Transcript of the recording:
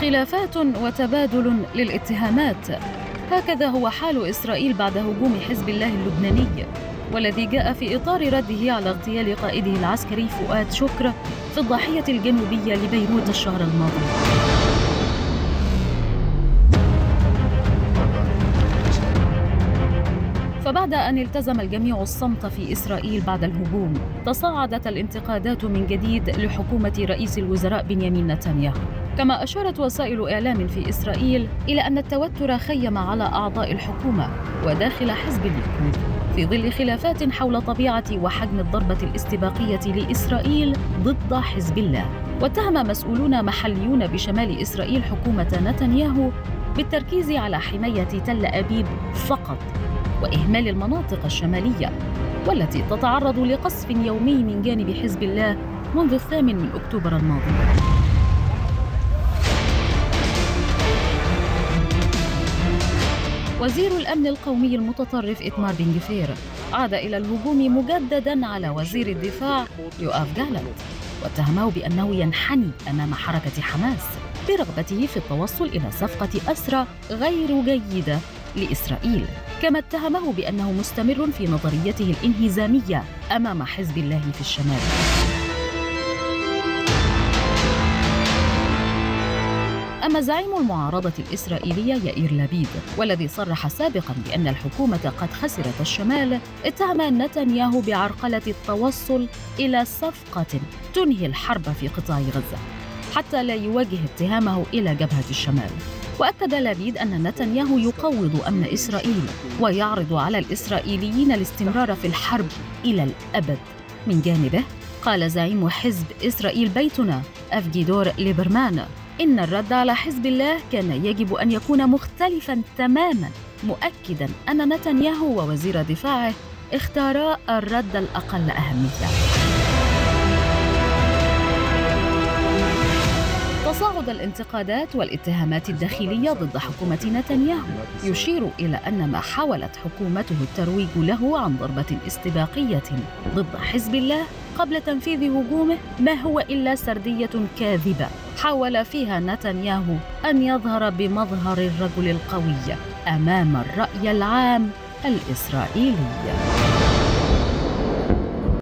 خلافات وتبادل للاتهامات، هكذا هو حال إسرائيل بعد هجوم حزب الله اللبناني، والذي جاء في إطار رده على اغتيال قائده العسكري فؤاد شكر في الضاحية الجنوبية لبيروت الشهر الماضي. فبعد أن التزم الجميع الصمت في إسرائيل بعد الهجوم، تصاعدت الانتقادات من جديد لحكومة رئيس الوزراء بنيامين نتنياهو. كما أشارت وسائل إعلام في إسرائيل إلى أن التوتر خيم على أعضاء الحكومة وداخل حزب الليكود في ظل خلافات حول طبيعة وحجم الضربة الاستباقية لإسرائيل ضد حزب الله. واتهم مسؤولون محليون بشمال إسرائيل حكومة نتنياهو بالتركيز على حماية تل أبيب فقط وإهمال المناطق الشمالية، والتي تتعرض لقصف يومي من جانب حزب الله منذ 8 أكتوبر الماضي. وزير الأمن القومي المتطرف إتمار بن غفير عاد إلى الهجوم مجدداً على وزير الدفاع يؤاف جالنت، واتهمه بأنه ينحني أمام حركة حماس برغبته في التوصل إلى صفقة أسرى غير جيدة لإسرائيل. كما اتهمه بأنه مستمر في نظريته الانهزامية أمام حزب الله في الشمال. أما زعيم المعارضة الإسرائيلية يائير لبيد، والذي صرح سابقاً بأن الحكومة قد خسرت الشمال، اتهم نتنياهو بعرقلة التوصل إلى صفقة تنهي الحرب في قطاع غزة حتى لا يوجه اتهامه إلى جبهة الشمال. وأكد لبيد أن نتنياهو يقوض أمن إسرائيل ويعرض على الإسرائيليين الاستمرار في الحرب إلى الأبد. من جانبه قال زعيم حزب إسرائيل بيتنا أفجيدور ليبرمان إن الرد على حزب الله كان يجب أن يكون مختلفاً تماماً، مؤكداً أن نتنياهو ووزير دفاعه اختارا الرد الأقل أهمية. تصاعد الانتقادات والاتهامات الداخلية ضد حكومة نتنياهو يشير إلى أن ما حاولت حكومته الترويج له عن ضربة استباقية ضد حزب الله قبل تنفيذ هجومه ما هو إلا سردية كاذبة حاول فيها نتنياهو أن يظهر بمظهر الرجل القوي أمام الرأي العام الإسرائيلي.